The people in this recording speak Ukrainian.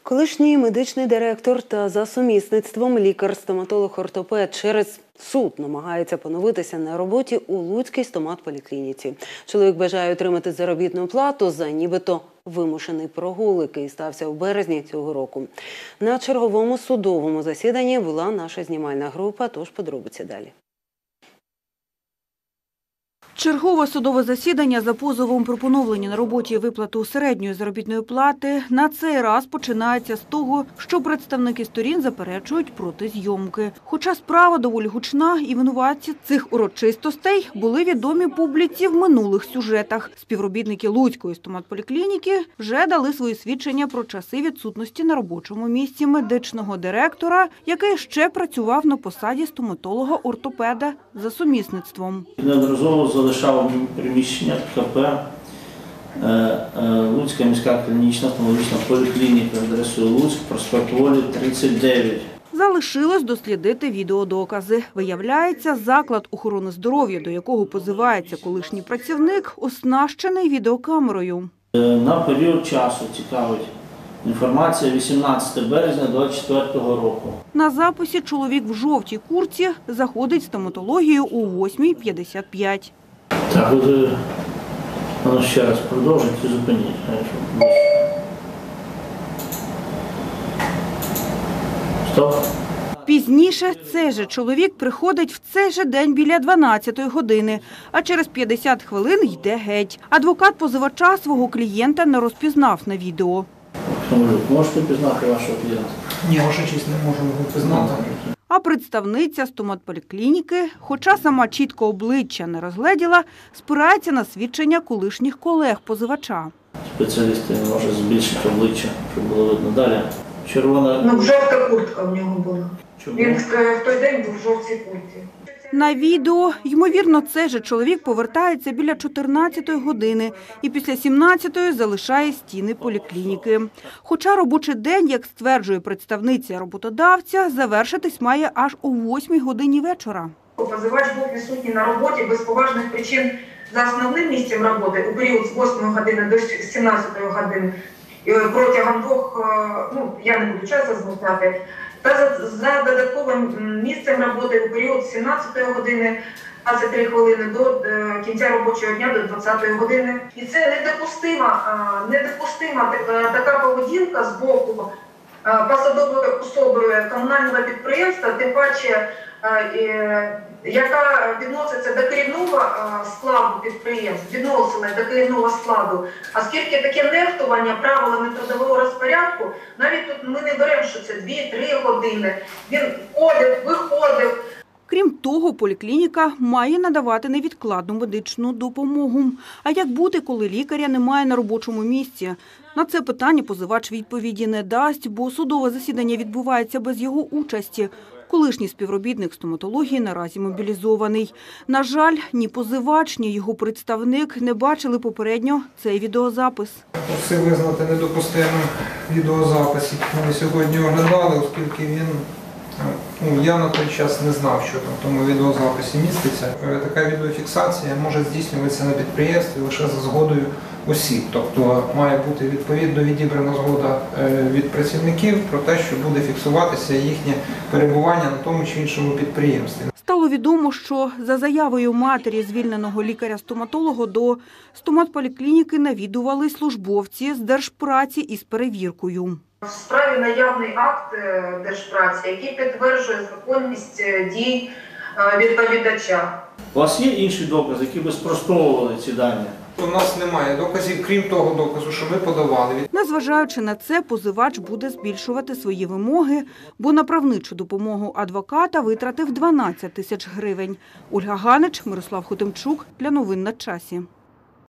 Колишній медичний директор та за сумісництвом лікар-стоматолог-ортопед через суд намагається поновитися на роботі у Луцькій стоматполіклініці. Чоловік бажає отримати заробітну плату за нібито вимушений прогул, який стався в березні цього року. На черговому судовому засіданні була наша знімальна група, тож подробиці далі. Чергове судове засідання за позовом про поновлення на роботі виплату середньої заробітної плати на цей раз починається з того, що представники сторін заперечують проти зйомки. Хоча справа доволі гучна і винуватці цих урочистостей були відомі публіці в минулих сюжетах. Співробітники Луцької стоматполіклініки вже дали свої свідчення про часи відсутності на робочому місці медичного директора, який ще працював на посаді стоматолога-ортопеда за сумісництвом. Неодноразово залишав приміщення КП Луцька міська клінічна стоматологічна поліклініка адресою Луцьк, проспект Волі, 39. Залишилось дослідити відеодокази. Виявляється, заклад охорони здоров'я, до якого позивається колишній працівник, оснащений відеокамерою. На період часу цікавить інформація 18 березня 2024 року. На записі чоловік в жовтій куртці заходить в стоматологію о 8:55. Так, воно ще раз продовжить і зупиніть. Стоп. Пізніше цей же чоловік приходить в цей же день біля 12-ї години, а через 50 хвилин йде геть. Адвокат позивача свого клієнта не розпізнав на відео. Можете пізнати вашого клієнта? Ні, ваша честь, не можемо його пізнати. А представниця стоматполіклініки, хоча сама чітко обличчя не розгледіла, спирається на свідчення колишніх колег позивача. Спеціалісти не можуть збільшити обличчя, щоб було видно далі. Червона... Жовта куртка в нього була. Чому? Він в той день був в жовтій куртці. На відео, ймовірно, цей же чоловік повертається біля 14-ї години і після 17-ї залишає стіни поліклініки. Хоча робочий день, як стверджує представниця роботодавця, завершитись має аж о 8-й годині вечора. Позивач був відсутній на роботі без поважних причин за основним місцем роботи у період з 8 години до 17 години протягом я не буду часу згадати, та за додатковим місцем роботи у період з 17 години 23 хвилини до кінця робочого дня до 20 години. І це недопустима така поведінка з боку посадової особи комунального підприємства, тим паче, яка відноситься до керівного складу підприємств, відносина до керівного складу. Оскільки таке нехтування правилами трудового розпорядку, навіть тут ми не беремо, що це 2-3 години. Він входив, виходив. Крім того, поліклініка має надавати невідкладну медичну допомогу. А як бути, коли лікаря немає на робочому місці? На це питання позивач відповіді не дасть, бо судове засідання відбувається без його участі. Колишній співробітник стоматології наразі мобілізований. На жаль, ні позивач, ні його представник не бачили попередньо цей відеозапис. Просив визнати недопустимим відеозапис, який ми сьогодні оглядали, оскільки я на той час не знав, що там в тому відеозаписі міститься. Така відеофіксація може здійснюватися на підприємстві лише за згодою осіб. Тобто має бути відповідно відібрана згода від працівників про те, що буде фіксуватися їхнє перебування на тому чи іншому підприємстві. Стало відомо, що за заявою матері звільненого лікаря-стоматолога до стоматполіклініки навідували службовці з Держпраці із перевіркою. В справі наявний акт Держпраці, який підтверджує законність дій відповідача. У вас є інші докази, які би спростовували ці дані? У нас немає доказів, крім того доказу, що ми подавали. Незважаючи на це, позивач буде збільшувати свої вимоги, бо на правничу допомогу адвоката витратив 12 тисяч гривень. Ольга Ганич, Мирослав Хотимчук. Для новин на часі.